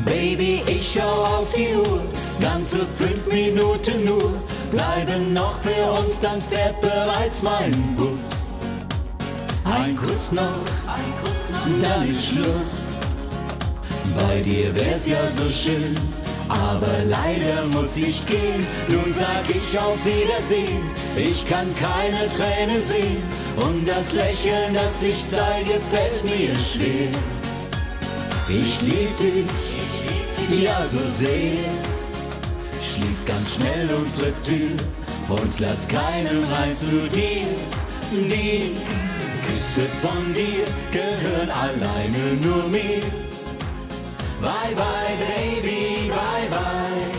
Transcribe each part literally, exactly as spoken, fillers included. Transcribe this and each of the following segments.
Baby, ich schau auf die Uhr, ganze fünf Minuten nur, bleiben noch für uns, dann fährt bereits mein Bus. Ein Kuss noch, ein Kuss noch, dann ist Schluss. Bei dir wär's ja so schön, aber leider muss ich gehen. Nun sag ich auf Wiedersehen, ich kann keine Tränen sehen, und das Lächeln, das ich zeige, fällt mir schwer. Ich lieb dich, ja so sehr. Schließ ganz schnell unsere Tür und lass keinen rein zu dir. Die Küsse von dir gehören alleine nur mir. Bye bye Baby, bye bye.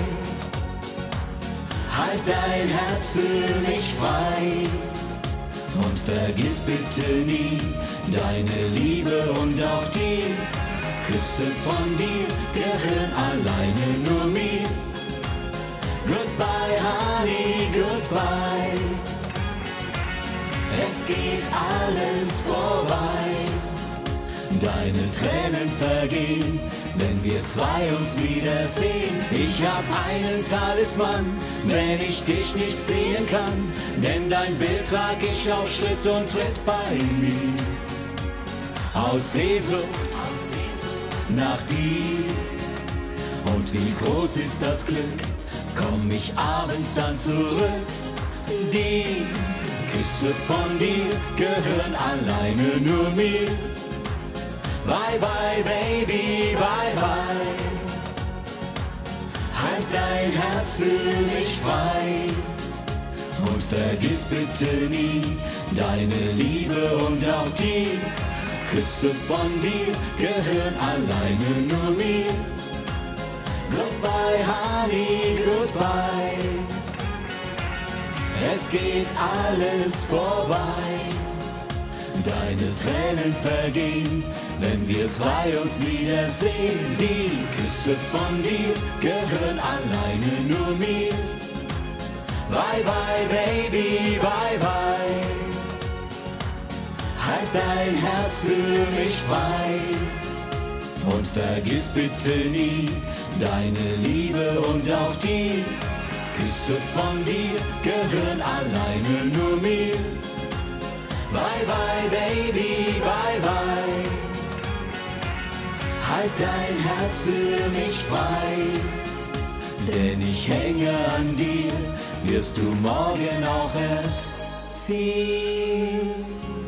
Halt dein Herz für mich frei und vergiss bitte nie deine Liebe und auch die Küsse von dir gehören alleine nur mir. Goodbye honey, goodbye. Es geht alles vorbei. Deine Tränen vergehen, wenn wir zwei uns wiedersehen. Ich hab einen Talisman, wenn ich dich nicht sehen kann, denn dein Bild trag ich auf Schritt und Tritt bei mir. Aus Sehnsucht nach dir, und wie groß ist das Glück, komm ich abends dann zurück. Die Küsse von dir gehören alleine nur mir. Bye bye Baby, bye bye. Halt dein Herz für mich frei und vergiss bitte nie deine Liebe und auch die Küsse von dir gehören alleine nur mir. Goodbye honey, goodbye. Es geht alles vorbei. Deine Tränen vergehen, wenn wir zwei uns wiedersehen. Die Küsse von dir gehören alleine nur mir. Bye bye Baby, bye bye. Halt dein Herz für mich frei und vergiss bitte nie deine Liebe und auch die Küsse von dir gehören alleine nur mir. Bye bye Baby, bye bye. Halt dein Herz für mich frei, denn ich hänge an dir, wirst du morgen auch erst viel